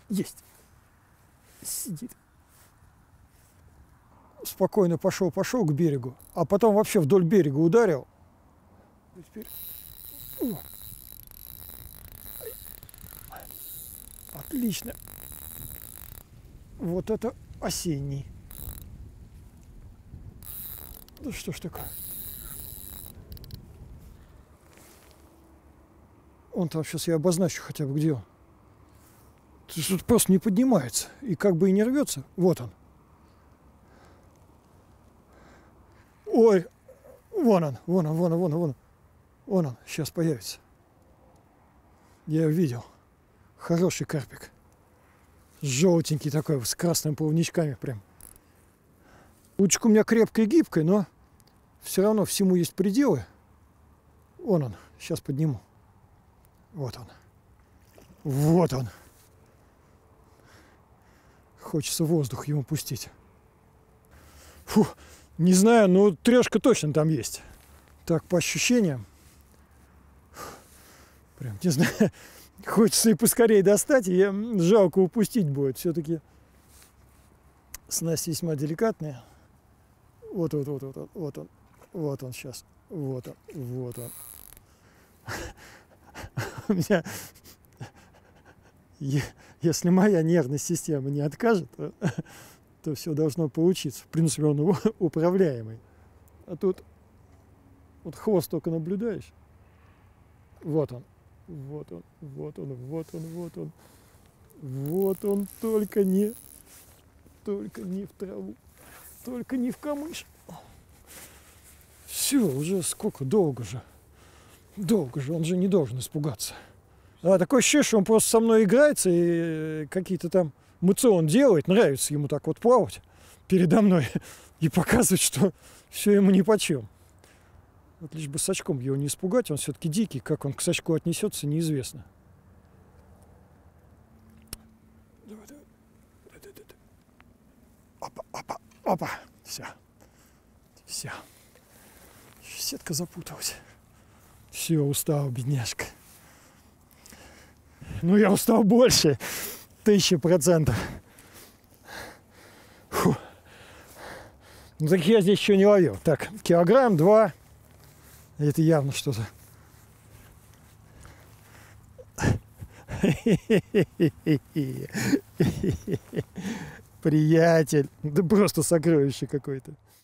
Есть. Сидит. Спокойно пошел к берегу, а потом вообще вдоль берега ударил. Теперь... Отлично. Вот это осенний. Да что ж такое? Он там, сейчас я обозначу хотя бы, где он. Тут просто не поднимается. И как бы и не рвется. Вот он. Ой, вон он. Вон он, сейчас появится. Я его видел. Хороший карпик. Желтенький такой, с красными плавничками прям. Удочка у меня крепкая и гибкая, но все равно всему есть пределы. Вон он, сейчас подниму. Вот он. Вот он. Хочется воздух ему пустить. Фу, не знаю, но трешка точно там есть. Так, по ощущениям. Прям, не знаю, хочется и поскорее достать, и жалко упустить будет. Все-таки снасть весьма деликатная. Вот он сейчас. Вот он. У меня, если моя нервная система не откажет, то все должно получиться. В принципе, он управляемый. А тут вот хвост только наблюдаешь. Вот он, только не в траву, только не в камыш. Все, уже сколько, долго же, он же не должен испугаться. А такое ощущение, что он просто со мной играется и какие-то там мацион делает, нравится ему так вот плавать передо мной и показывать, что все ему нипочем. Вот лишь бы сачком его не испугать, он все-таки дикий, как он к сачку отнесется, неизвестно. Опа, все. Сетка запуталась. Все, устал, бедняжка. Ну, я устал больше. 1000%. Фу. Ну, таких я здесь еще не ловил. Так, 1-2 килограмма. Это явно что-то. Приятель. Да просто сокровище какое-то.